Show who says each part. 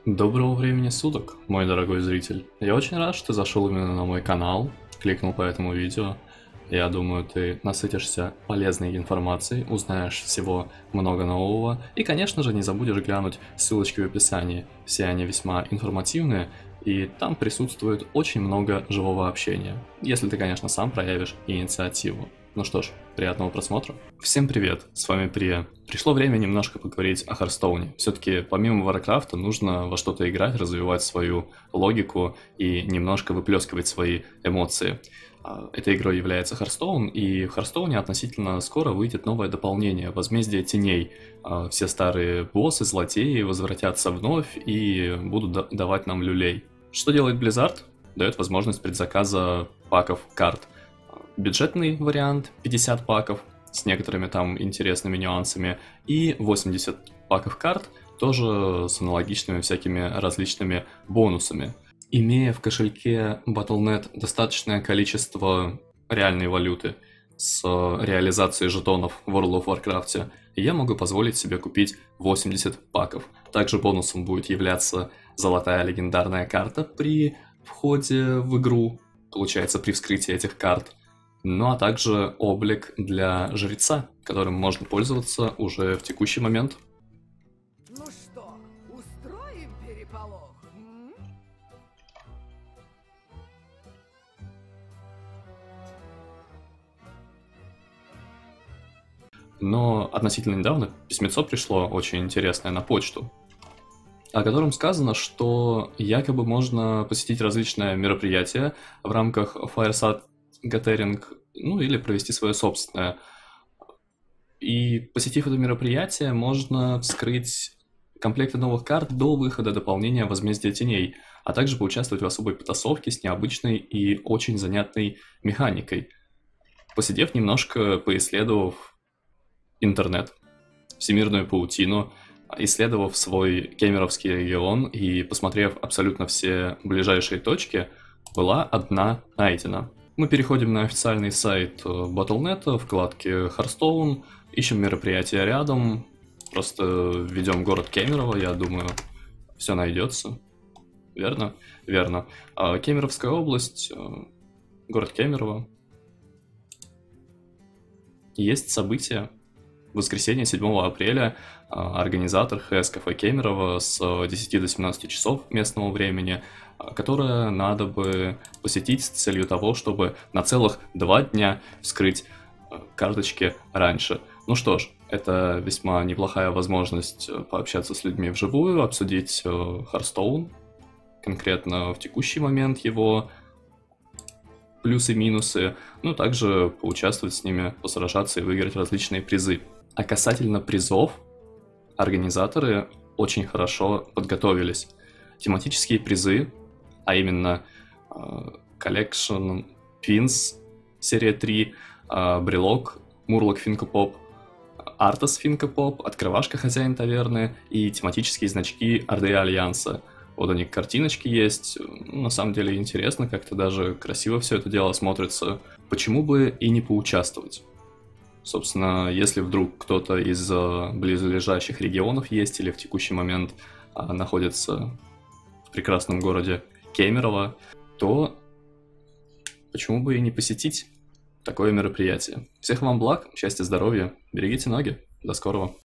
Speaker 1: Доброго времени суток, мой дорогой зритель. Я очень рад, что ты зашел именно на мой канал, кликнул по этому видео. Я думаю, ты насытишься полезной информацией, узнаешь всего много нового и, конечно же, не забудешь глянуть ссылочки в описании. Все они весьма информативные, и там присутствует очень много живого общения, если ты, конечно, сам проявишь инициативу. Ну что ж, приятного просмотра. Всем привет, с вами Прия. Пришло время немножко поговорить о Харстоуне. Все-таки помимо Варкрафта нужно во что-то играть, развивать свою логику и немножко выплескивать свои эмоции. Этой игрой является Харстоун, и в Харстоуне относительно скоро выйдет новое дополнение «Возмездие теней». Все старые боссы, злодеи возвратятся вновь и будут давать нам люлей. Что делает Blizzard? Дает возможность предзаказа паков карт. Бюджетный вариант 50 паков с некоторыми там интересными нюансами и 80 паков карт тоже с аналогичными всякими различными бонусами. Имея в кошельке Battle.net достаточное количество реальной валюты с реализацией жетонов в World of Warcraft, я могу позволить себе купить 80 паков. Также бонусом будет являться золотая легендарная карта при входе в игру, получается при вскрытии этих карт. Ну а также облик для жреца, которым можно пользоваться уже в текущий момент.
Speaker 2: Ну что, устроим переполох?
Speaker 1: Но относительно недавно письмецо пришло очень интересное на почту, о котором сказано, что якобы можно посетить различные мероприятия в рамках Fireside Gathering, ну или провести свое собственное. И посетив это мероприятие, можно вскрыть комплекты новых карт до выхода дополнения «Возмездие теней», а также поучаствовать в особой потасовке с необычной и очень занятной механикой. Посидев немножко, поисследовав интернет, всемирную паутину, исследовав свой кемеровский регион и посмотрев абсолютно все ближайшие точки, была одна найдена. Мы переходим на официальный сайт Battle.net, вкладке Hearthstone, ищем мероприятия рядом, просто введем город Кемерово, я думаю, все найдется. Верно? Верно. Кемеровская область, город Кемерово. Есть событие. В воскресенье 7 апреля организатор ХС Кафе Кемерово с 10 до 17 часов местного времени, которое надо бы посетить с целью того, чтобы на целых 2 дня вскрыть карточки раньше. Ну что ж, это весьма неплохая возможность пообщаться с людьми вживую, обсудить Hearthstone, конкретно в текущий момент его плюсы-минусы, ну также поучаствовать с ними, посражаться и выиграть различные призы. А касательно призов, организаторы очень хорошо подготовились. Тематические призы, а именно Collection Pins, серия 3, брелок Murloc Funko Pop, Артас Funko Pop, открывашка Хозяин Таверны и тематические значки Орды Альянса. Вот они, картиночки есть, на самом деле интересно, как-то даже красиво все это дело смотрится. Почему бы и не поучаствовать? Собственно, если вдруг кто-то из близлежащих регионов есть или в текущий момент находится в прекрасном городе Кемерово, то почему бы и не посетить такое мероприятие? Всех вам благ, счастья, здоровья, берегите ноги, до скорого.